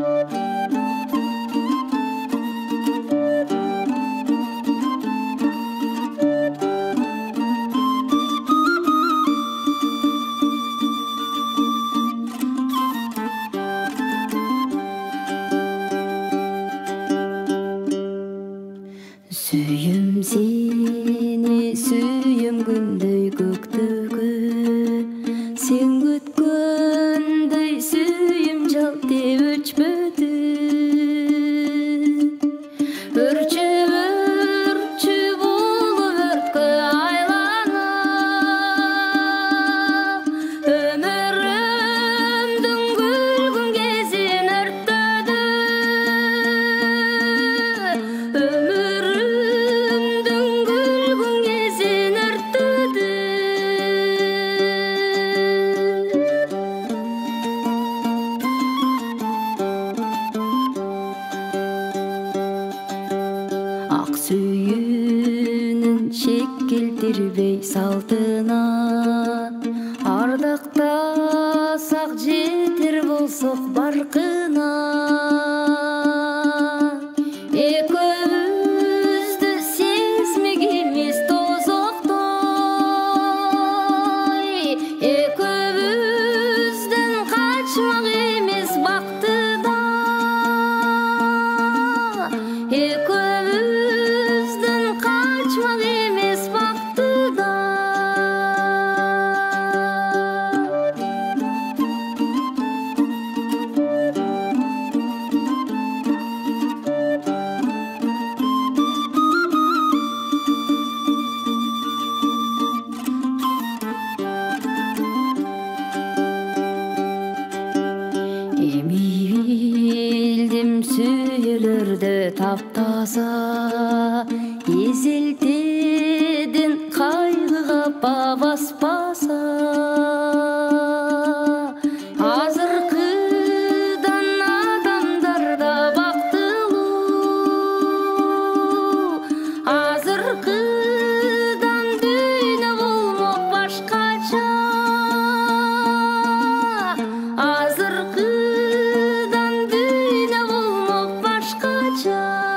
Сүйем сені, сүйем күндей көктөгү, сен күткөндөй сүйем жалт деп өчпөдү. Өрчүп өрчүп болуп өрткө айланып, өмүрүмдүн күлгүн кезин өрттөдү. Ак сүйүүнүн шек келтирбей салтына, ардактасак жетер болсок баркына. Экөөбүздү сезмегенбиз тозоктой, экөөбүздөн качмак эмес бактыда. Экөөбүздөн качмак эмес бактыда. Эми билдим сүйөлөрдө таптаза, эзелтеден кайгыга ба баспаса. Азыркыдан адамдарда бактылуу, азыркыдан дүйнө болмок башкача. Азыркыдан дүйнө болмок башкача.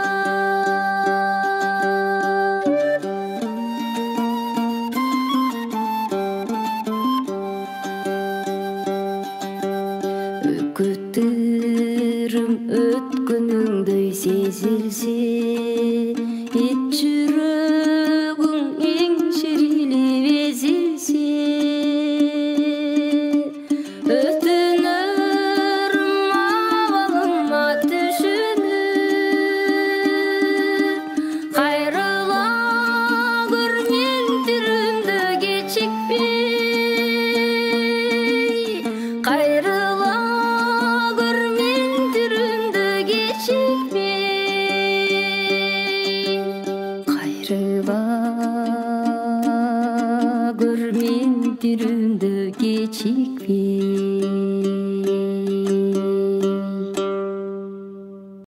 Окут ырым өткөнүңдөй сезилсе, эт жүрөгүң эң ширилип эзилсе. Өтүнөрүм абалыма түшүнүп, кайрыла көр мен тирүмдө кечикпей. Кайрыла көр мен тирүмдө кечикпей. Кайрыла көр мен тирүмдө кечикпей.